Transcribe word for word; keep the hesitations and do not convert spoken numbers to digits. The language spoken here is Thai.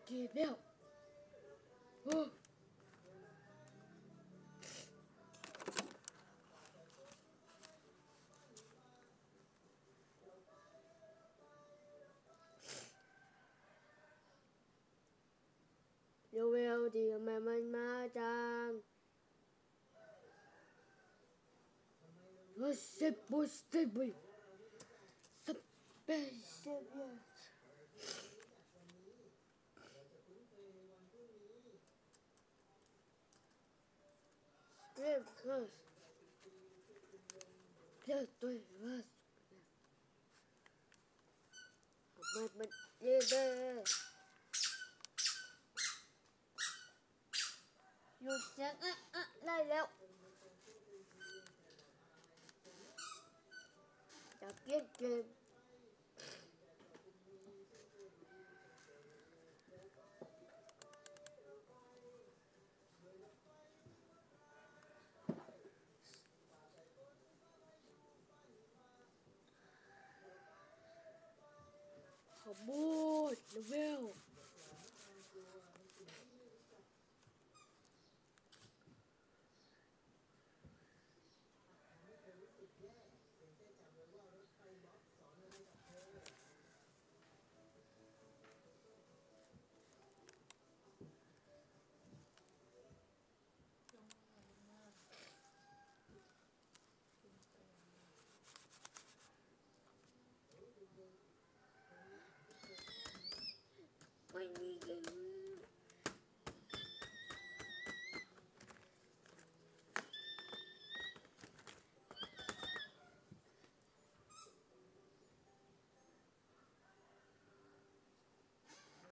เก็บแล้วโอ้เร็วเร็วดีทำไมมันมาจังโอ้เซบุสเซบุสเปเซเบียเรียบคลาสเรียบตัววัสมันมันเย่เบ้หยุดเสียงอ่ะอ่ะได้แล้วจะเก็บเกมขโมยเลเวล